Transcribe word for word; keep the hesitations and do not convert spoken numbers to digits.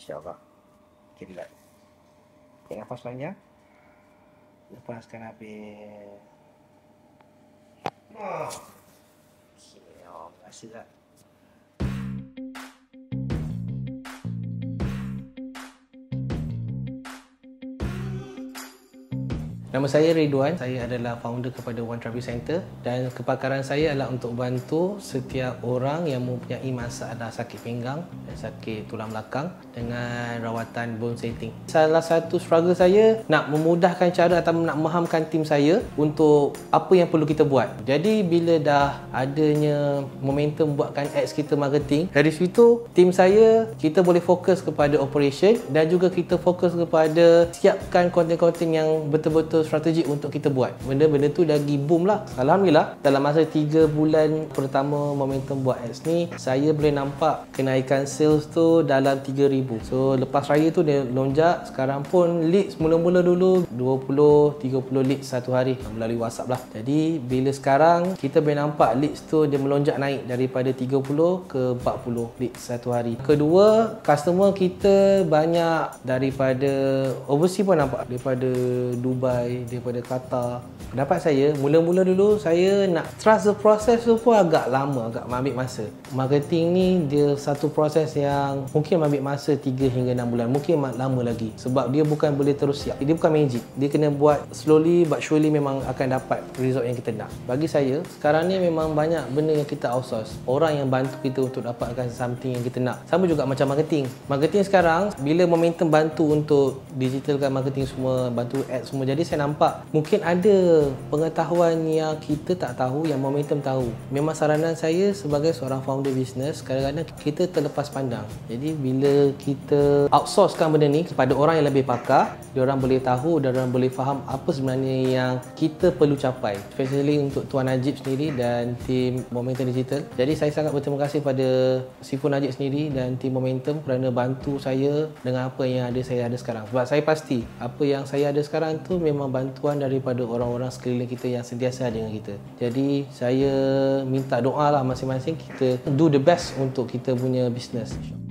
InsyaAllah. Okay, relax. Tarik nafas panjang. Lepaskan habis. Oh. Okay, oh, rasa tak? Nama saya Ridwan, saya adalah founder kepada One Therapy Center dan kepakaran saya adalah untuk bantu setiap orang yang mempunyai masalah sakit pinggang dan sakit tulang belakang dengan rawatan bone setting. Salah satu struggle saya nak memudahkan cara atau nak memahamkan tim saya untuk apa yang perlu kita buat. Jadi bila dah adanya momentum buatkan ads kita marketing, dari situ tim saya kita boleh fokus kepada operation dan juga kita fokus kepada siapkan konten-konten yang betul-betul strategi untuk kita buat. Benda-benda tu lagi boom lah. Alhamdulillah dalam masa tiga bulan pertama momentum buat ads ni, saya boleh nampak kenaikan sales tu dalam tiga ribu. So lepas raya tu dia lonjak. Sekarang pun leads mula-mula dulu dua puluh tiga puluh leads satu hari melalui WhatsApp lah. Jadi bila sekarang kita boleh nampak leads tu dia melonjak naik daripada tiga puluh ke empat puluh leads satu hari. Kedua, customer kita banyak daripada overseas pun nampak, daripada Dubai, daripada Qatar. Pendapat saya, mula-mula dulu saya nak trust the process tu pun agak lama, agak ambil masa. Marketing ni dia satu proses yang mungkin ambil masa tiga hingga enam bulan, mungkin lama lagi. Sebab dia bukan boleh terus siap. Dia bukan magic. Dia kena buat slowly but surely, memang akan dapat result yang kita nak. Bagi saya, sekarang ni memang banyak benda yang kita outsource. Orang yang bantu kita untuk dapatkan something yang kita nak. Sama juga macam marketing. Marketing sekarang, bila momentum bantu untuk digitalkan marketing semua, bantu ads semua, jadi saya nampak mungkin ada pengetahuan yang kita tak tahu, yang momentum tahu. Memang saranan saya sebagai seorang founder business, kadang-kadang kita terlepas pandang. Jadi bila kita outsourcekan benda ni kepada orang yang lebih pakar, dia orang boleh tahu dan orang boleh faham apa sebenarnya yang kita perlu capai. Especially untuk Tuan Najib sendiri dan tim Momentum Digital. Jadi saya sangat berterima kasih pada Sifun Najib sendiri dan tim Momentum kerana bantu saya dengan apa yang ada saya ada sekarang. Sebab saya pasti apa yang saya ada sekarang tu memang bantuan daripada orang-orang sekeliling kita yang sentiasa ada dengan kita. Jadi saya minta doa lah masing-masing kita do the best untuk kita punya business.